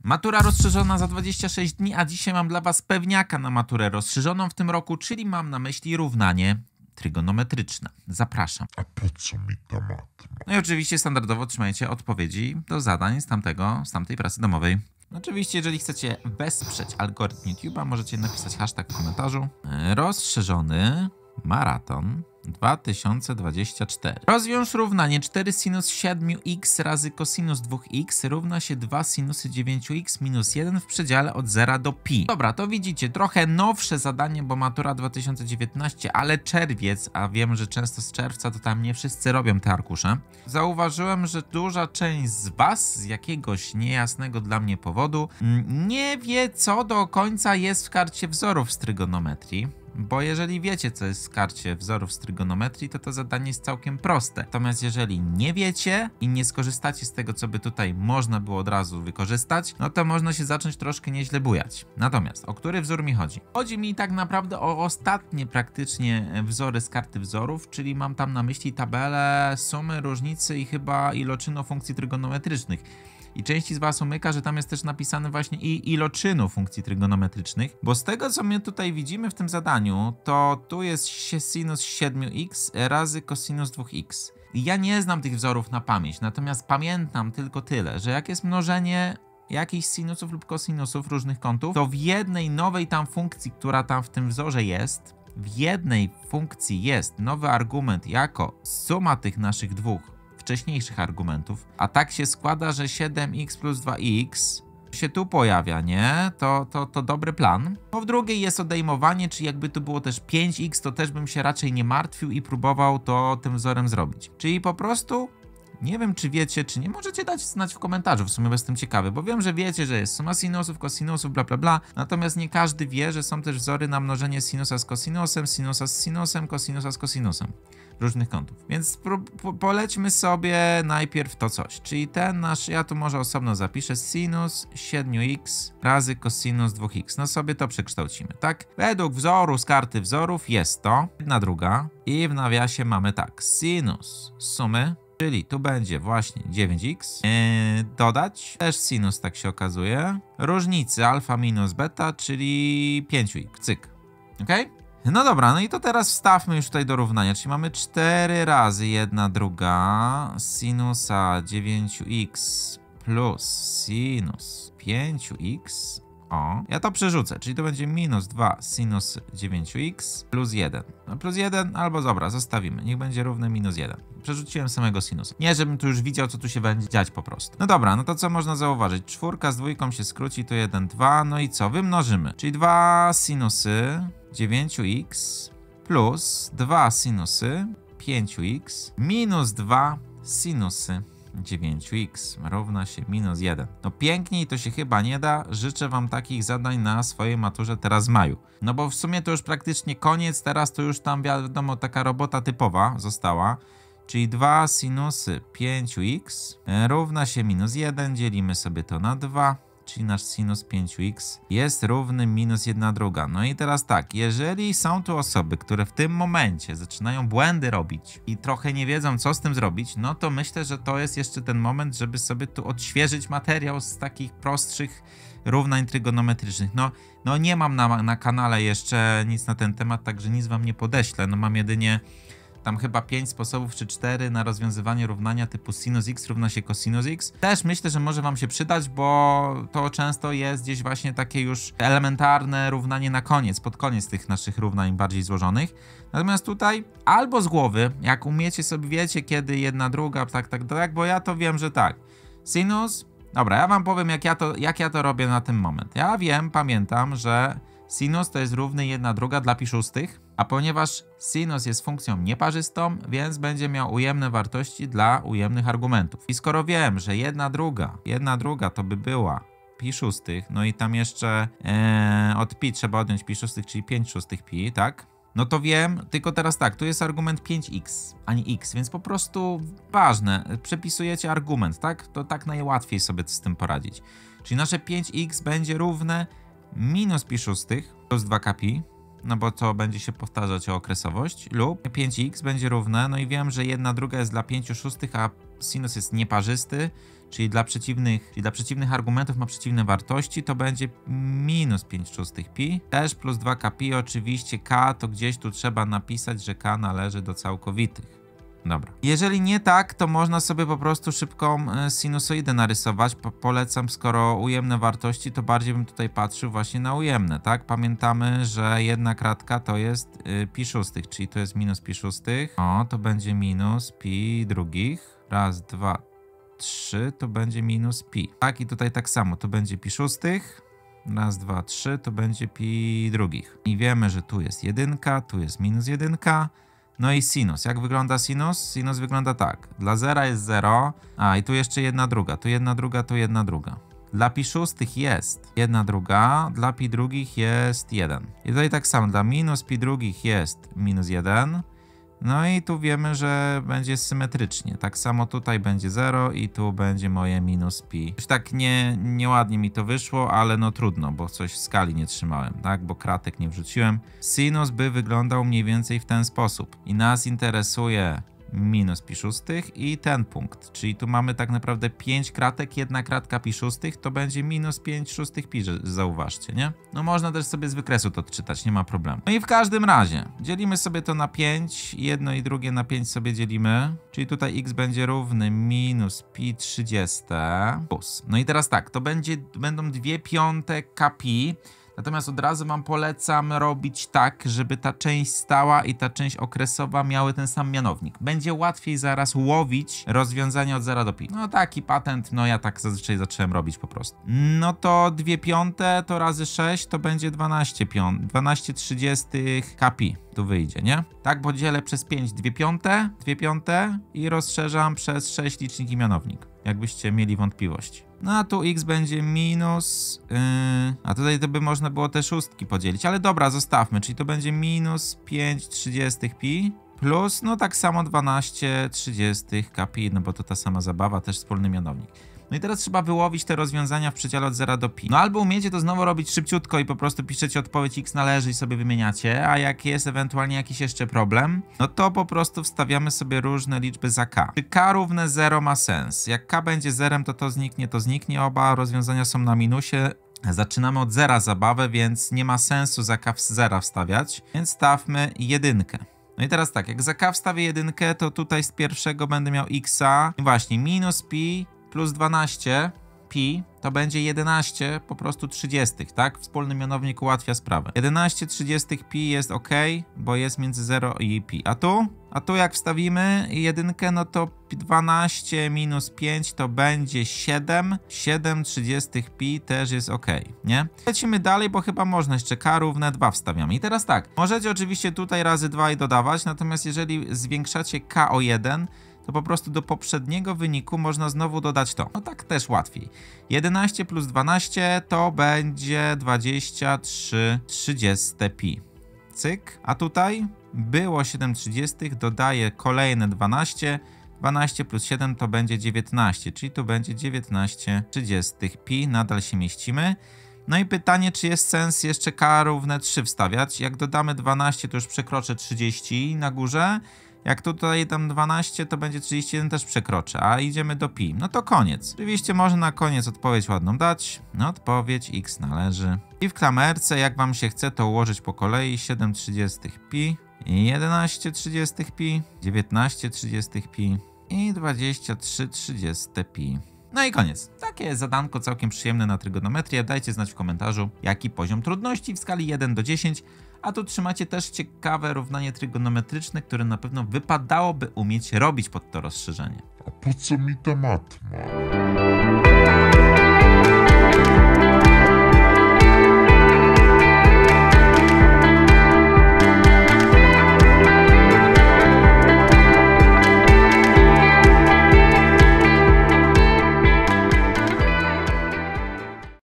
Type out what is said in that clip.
Matura rozszerzona za 26 dni, a dzisiaj mam dla Was pewniaka na maturę rozszerzoną w tym roku, czyli mam na myśli równanie trygonometryczne. Zapraszam. A po co mi ta matma? No i oczywiście standardowo trzymajcie odpowiedzi do zadań z tamtej pracy domowej. Oczywiście, jeżeli chcecie wesprzeć algorytm YouTube'a, możecie napisać hashtag w komentarzu. Rozszerzony maraton 2024. Rozwiąż równanie 4 sinus 7x razy cosinus 2x równa się 2 sinusy 9x minus 1 w przedziale od 0 do pi. Dobra, to widzicie, trochę nowsze zadanie, bo matura 2019, ale czerwiec, a wiem, że często z czerwca to tam nie wszyscy robią te arkusze. Zauważyłem, że duża część z Was z jakiegoś niejasnego dla mnie powodu nie wie, co do końca jest w karcie wzorów z trygonometrii. Bo jeżeli wiecie, co jest w karcie wzorów z trygonometrii, to zadanie jest całkiem proste. Natomiast jeżeli nie wiecie i nie skorzystacie z tego, co by tutaj można było od razu wykorzystać, no to można się zacząć troszkę nieźle bujać. Natomiast o który wzór mi chodzi? Chodzi mi tak naprawdę o ostatnie praktycznie wzory z karty wzorów, czyli mam tam na myśli tabelę sumy, różnicy i chyba iloczynu funkcji trygonometrycznych. I części z Was umyka, że tam jest też napisane właśnie i iloczynu funkcji trygonometrycznych, bo z tego, co my tutaj widzimy w tym zadaniu, to tu jest sinus 7x razy cosinus 2x. I ja nie znam tych wzorów na pamięć, natomiast pamiętam tylko tyle, że jak jest mnożenie jakichś sinusów lub kosinusów różnych kątów, to w jednej nowej tam funkcji, która tam w tym wzorze jest, w jednej funkcji jest nowy argument jako suma tych naszych dwóch wcześniejszych argumentów, a tak się składa, że 7x plus 2x się tu pojawia, nie? To dobry plan. Bo w drugiej jest odejmowanie, czy jakby tu było też 5x, to też bym się raczej nie martwił i próbował to tym wzorem zrobić. Czyli po prostu nie wiem, czy wiecie, czy nie. Możecie dać znać w komentarzu, w sumie jestem ciekawy, bo wiem, że wiecie, że jest suma sinusów, kosinusów, bla bla bla, natomiast nie każdy wie, że są też wzory na mnożenie sinusa z kosinusem, sinusa z sinusem, kosinusa z kosinusem różnych kątów. Więc polećmy sobie najpierw to coś, czyli ten nasz, ja tu może osobno zapiszę, sinus 7x razy cosinus 2x. No sobie to przekształcimy, tak? Według wzoru z karty wzorów jest to jedna druga i w nawiasie mamy tak, sinus sumy, czyli tu będzie właśnie 9x, dodać, też sinus tak się okazuje, różnicy alfa minus beta, czyli 5x, cyk, ok? No dobra, no i to teraz wstawmy już tutaj do równania, czyli mamy 4 razy jedna druga sinusa 9x plus sinus 5x. O, ja to przerzucę, czyli to będzie minus 2 sinus 9x plus 1. No plus 1 albo dobra, zostawimy, niech będzie równe minus 1. Przerzuciłem samego sinusa. Nie, żebym tu już widział, co tu się będzie dziać po prostu. No dobra, no to co można zauważyć? 4 z 2 się skróci, to 1, 2, no i co? Wymnożymy, czyli 2 sinusy 9x plus 2 sinusy 5x minus 2 sinusy 9x równa się minus 1. No piękniej to się chyba nie da. Życzę Wam takich zadań na swojej maturze teraz w maju. No bo w sumie to już praktycznie koniec. Teraz to już tam wiadomo taka robota typowa została. Czyli 2 sinusy 5x równa się minus 1. Dzielimy sobie to na 2. Czyli nasz sinus 5x jest równy minus 1 druga. No i teraz tak, jeżeli są tu osoby, które w tym momencie zaczynają błędy robić i trochę nie wiedzą, co z tym zrobić, no to myślę, że to jest jeszcze ten moment, żeby sobie tu odświeżyć materiał z takich prostszych równań trygonometrycznych. No nie mam na kanale jeszcze nic na ten temat, także nic Wam nie podeślę. No mam jedynie tam chyba 5 sposobów czy 4 na rozwiązywanie równania typu sinus x równa się cosinus x. Też myślę, że może Wam się przydać, bo to często jest gdzieś właśnie takie już elementarne równanie na koniec, pod koniec tych naszych równań bardziej złożonych. Natomiast tutaj albo z głowy, jak umiecie sobie, wiecie kiedy jedna druga, tak, bo ja to wiem, że tak. Sinus, dobra, ja Wam powiem jak ja to robię na ten moment. Ja wiem, pamiętam, że sinus to jest równy 1 druga dla pi szóstych, a ponieważ sinus jest funkcją nieparzystą, więc będzie miał ujemne wartości dla ujemnych argumentów. I skoro wiem, że 1 druga to by była pi szóstych, no i tam jeszcze od pi trzeba odjąć pi szóstych, czyli 5 szóstych pi, tak? No to wiem, tylko teraz tak, tu jest argument 5x, a nie x, więc po prostu ważne, przepisujecie argument, tak? To tak najłatwiej sobie z tym poradzić. Czyli nasze 5x będzie równe minus pi szóstych plus 2k pi, no bo to będzie się powtarzać o okresowość, lub 5x będzie równe, no i wiem, że 1 druga jest dla 5 szóstych, a sinus jest nieparzysty, czyli dla przeciwnych argumentów ma przeciwne wartości, to będzie minus 5/6 pi. Też plus 2k pi, oczywiście k to gdzieś tu trzeba napisać, że k należy do całkowitych. Dobra. Jeżeli nie tak, to można sobie po prostu szybką sinusoidę narysować. Polecam, skoro ujemne wartości, to bardziej bym tutaj patrzył właśnie na ujemne, tak? Pamiętamy, że jedna kratka to jest pi szóstych, czyli to jest minus pi szóstych. O, to będzie minus pi drugich. Raz, dwa, trzy, to będzie minus pi. Tak, i tutaj tak samo, to będzie pi szóstych. Raz, dwa, trzy, to będzie pi drugich. I wiemy, że tu jest jedynka, tu jest minus jedynka. No i sinus. Jak wygląda sinus? Sinus wygląda tak. Dla zera jest 0, a i tu jeszcze jedna druga, tu jedna druga, tu jedna druga. Dla pi szóstych jest jedna druga, dla pi drugich jest 1. I tutaj tak samo, dla minus pi drugich jest minus 1. No i tu wiemy, że będzie symetrycznie. Tak samo tutaj będzie 0 i tu będzie moje minus pi. Już tak nieładnie mi to wyszło, ale no trudno, bo coś w skali nie trzymałem, tak? Bo kratek nie wrzuciłem. Sinus by wyglądał mniej więcej w ten sposób. I nas interesuje minus pi szóstych i ten punkt. Czyli tu mamy tak naprawdę 5 kratek, jedna kratka pi szóstych to będzie minus 5 szóstych pi, zauważcie, nie? No można też sobie z wykresu to odczytać, nie ma problemu. No i w każdym razie dzielimy sobie to na 5, jedno i drugie na 5 sobie dzielimy, czyli tutaj x będzie równy minus pi 30 plus. No i teraz tak, to będą 2/5 kpi. Natomiast od razu wam polecam robić tak, żeby ta część stała i ta część okresowa miały ten sam mianownik. Będzie łatwiej zaraz łowić rozwiązanie od 0 do pi. No taki patent, no ja tak zazwyczaj zacząłem robić po prostu. No to 2/5 to razy 6 to będzie 12/30 kpi. Tu wyjdzie, nie? Tak, bo dzielę przez 5 2/5 i rozszerzam przez 6 licznik i mianownik. Jakbyście mieli wątpliwości. No a tu x będzie minus... a tutaj to by można było te szóstki podzielić. Ale dobra, zostawmy. Czyli to będzie minus 5/30 pi plus, no tak samo 12/30 kpi. No bo to ta sama zabawa, też wspólny mianownik. No i teraz trzeba wyłowić te rozwiązania w przedziale od 0 do pi. No albo umiecie to znowu robić szybciutko i po prostu piszecie odpowiedź x należy i sobie wymieniacie, a jak jest ewentualnie jakiś jeszcze problem, no to po prostu wstawiamy sobie różne liczby za k. Czy k równe 0 ma sens? Jak k będzie zerem, to zniknie, oba rozwiązania są na minusie. Zaczynamy od zera zabawę, więc nie ma sensu za k zera wstawiać, więc stawmy jedynkę. No i teraz tak, jak za k wstawię jedynkę, to tutaj z pierwszego będę miał xa i właśnie minus pi plus 12 pi to będzie 11 po prostu 30, tak? Wspólny mianownik ułatwia sprawę. 11/30 pi jest ok, bo jest między 0 i pi. A tu jak wstawimy jedynkę, no to 12 minus 5 to będzie 7. 7/30 pi też jest ok, nie? Lecimy dalej, bo chyba można jeszcze k równe 2 wstawiamy. I teraz tak, możecie oczywiście tutaj razy 2 i dodawać, natomiast jeżeli zwiększacie k o 1, to po prostu do poprzedniego wyniku można znowu dodać to. No tak też łatwiej. 11 plus 12 to będzie 23/30 pi. Cyk. A tutaj było 7/30, dodaję kolejne 12. 12 plus 7 to będzie 19, czyli tu będzie 19/30 pi. Nadal się mieścimy. No i pytanie, czy jest sens jeszcze k równe 3 wstawiać. Jak dodamy 12, to już przekroczę 30 na górze. Jak tutaj dam 12, to będzie 31, też przekroczę, a idziemy do pi. No to koniec. Oczywiście można na koniec odpowiedź ładną dać. No odpowiedź x należy. I w klamerce, jak wam się chce, to ułożyć po kolei 7/30 pi, 11/30 pi, 19/30 pi i 23/30 pi. No i koniec. Takie zadanko całkiem przyjemne na trygonometrię. Dajcie znać w komentarzu, jaki poziom trudności w skali 1 do 10. A tu trzymacie też ciekawe równanie trygonometryczne, które na pewno wypadałoby umieć robić pod to rozszerzenie. A po co mi ta matma?